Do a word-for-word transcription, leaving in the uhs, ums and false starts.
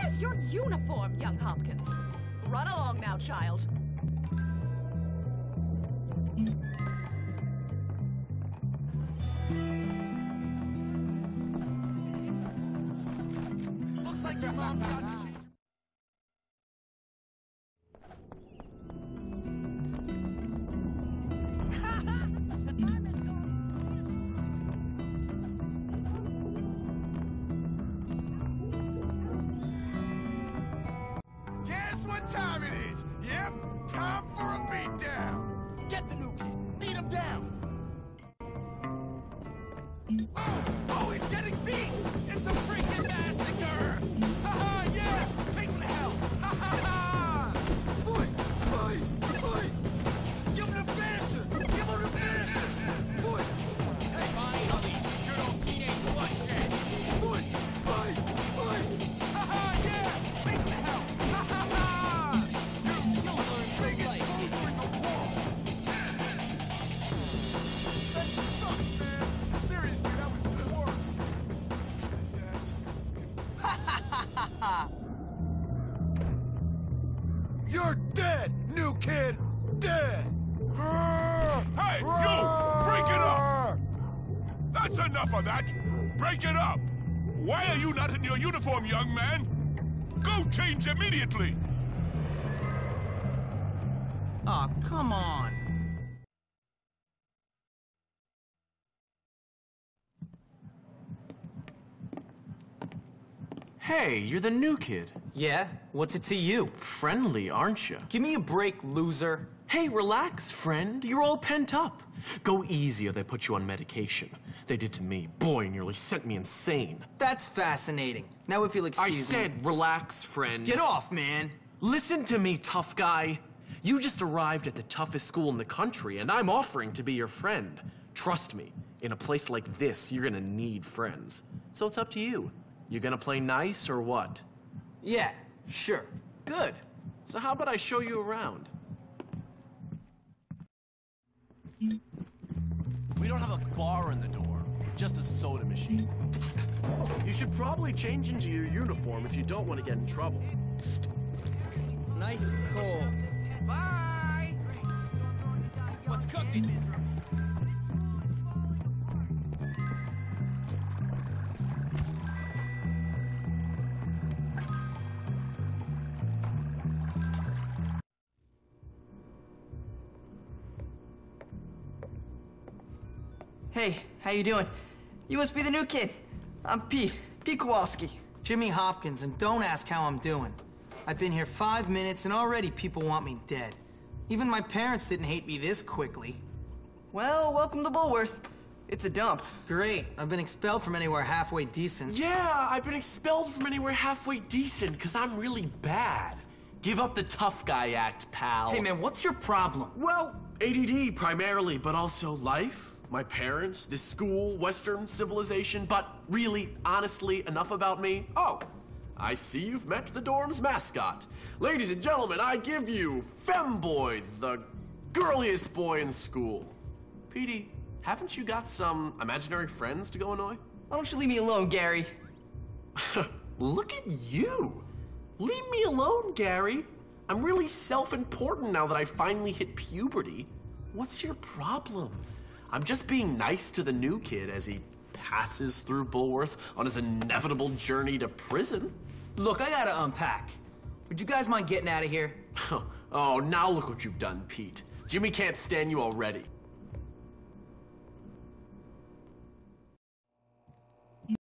Where's your uniform, young Hopkins? Run along now, child. Looks like your mom got to change. Guess what time it is? Yep, time for a beatdown. Get the new kid. Beat him down. Oh, oh, he's getting beat. It's a freaking massacre. Ha ha, yeah. Take him to hell. Ha ha ha. Fight, fight, fight. Give him the finisher. Give him the finisher. Fight. Hey, Bonnie, I'll eat you. Good old teenage bloodshed. Fight, fight, fight. Ha ha, yeah. Take him to hell. Ha ha ha. You, you'll learn to fight. Loser in the wall. That sucked, man. Seriously, that was the worst. Ha ha ha ha ha. You're dead, new kid. Dead. Hey, you! Break it up! That's enough of that! Break it up! Why are you not in your uniform, young man? Go change immediately! Oh, come on. Hey, you're the new kid. Yeah? What's it to you? Friendly, aren't you? Give me a break, loser. Hey, relax, friend. You're all pent up. Go easy or they put you on medication. They did to me. Boy, nearly sent me insane. That's fascinating. Now if you'll I excuse me. said relax, friend. Get off, man. Listen to me, tough guy. You just arrived at the toughest school in the country, and I'm offering to be your friend. Trust me, in a place like this, you're gonna need friends. So it's up to you. You gonna play nice or what? Yeah, sure. Good. So how about I show you around? We don't have a bar in the door, just a soda machine. You should probably change into your uniform if you don't want to get in trouble. Nice and cold. Bye! What's cooking? Hey, how you doing? You must be the new kid. I'm Pete, Pete Kowalski. Jimmy Hopkins, and don't ask how I'm doing. I've been here five minutes and already people want me dead. Even my parents didn't hate me this quickly. Well, welcome to Bullworth. It's a dump. Great, I've been expelled from anywhere halfway decent. Yeah, I've been expelled from anywhere halfway decent because I'm really bad. Give up the tough guy act, pal. Hey man, what's your problem? Well, A D D primarily, but also life. My parents, this school, Western civilization, but really, honestly, enough about me. Oh, I see you've met the dorm's mascot. Ladies and gentlemen, I give you Femboy, the girliest boy in school. Petey, haven't you got some imaginary friends to go annoy? Why don't you leave me alone, Gary? Look at you. Leave me alone, Gary. I'm really self-important now that I finally hit puberty. What's your problem? I'm just being nice to the new kid as he passes through Bullworth on his inevitable journey to prison. Look, I gotta unpack. Would you guys mind getting out of here? Oh, now look what you've done, Pete. Jimmy can't stand you already.